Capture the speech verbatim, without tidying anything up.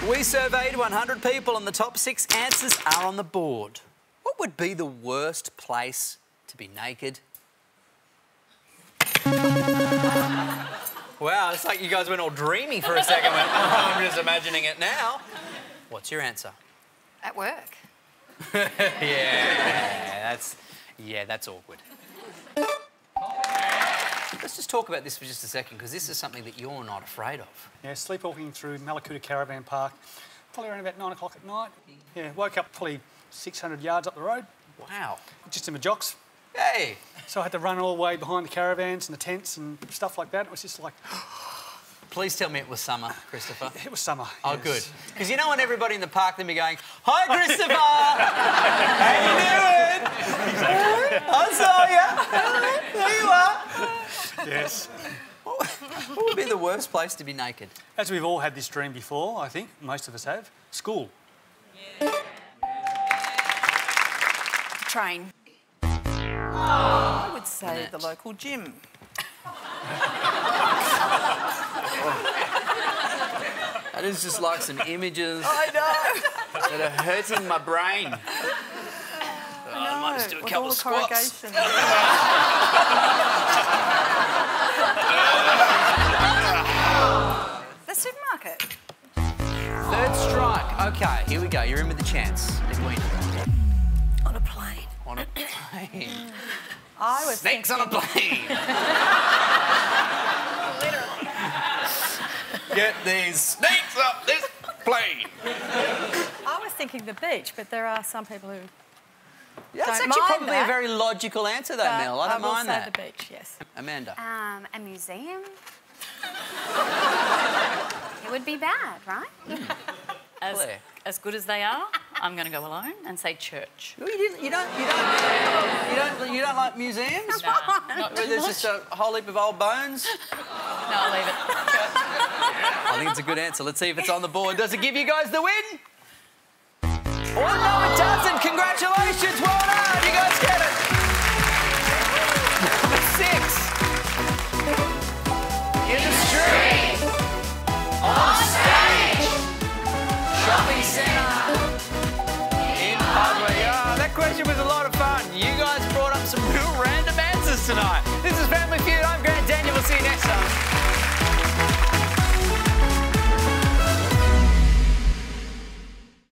We surveyed one hundred people and the top six answers are on the board. What would be the worst place to be naked? Wow, it's like you guys went all dreamy for a second. Went, oh, I'm just imagining it now. What's your answer? At work. yeah, that's yeah, that's awkward. Let's just talk about this for just a second, because this is something that you're not afraid of. Yeah, sleepwalking through Malakuta Caravan Park, probably around about nine o'clock at night. Yeah, woke up probably six hundred yards up the road. Wow. Just in my jocks. Hey. So I had to run all the way behind the caravans and the tents and stuff like that. It was just like... Please tell me it was summer, Christopher. It was summer. Oh, yes. good. Because you don't want everybody in the park then be going, "Hi, Christopher! How you doing? I saw you. There you are." Yes. What would be the worst place to be naked? As we've all had this dream before, I think, most of us have, school. Yeah. Train. Oh. I would say Annette. the local gym. That is just like some images I know. that are hurting my brain. I Oh, know. I might just do a With couple all of the squats. corrugation. The supermarket. Third strike. OK, here we go. You're in with the chance. Edwina. On a plane. On a plane. I was Snakes thinking... on a plane. Literally. Get these snakes up this plane. I was thinking the beach, but there are some people who Yeah, that's don't actually mind probably that, a very logical answer, though, but Mel. I don't I will mind say that. the beach, yes. Amanda. Um, a museum. It would be bad, right? As, Claire. as good as they are, I'm going to go alone and say church. You, didn't, you don't, you don't, you don't, you don't like museums? No, not Where too there's much. just a whole heap of old bones? No, I'll leave it. I think it's a good answer. Let's see if it's on the board. Does it give you guys the win? Oh, no, it doesn't. Congratulations. Well done. You guys get it. Number six. In the street. On stage. Shopping centre. In public. Oh, that question was a lot of fun. You guys brought up some real random answers tonight. This is Family Feud. I'm Grant Daniel. We'll see you next time.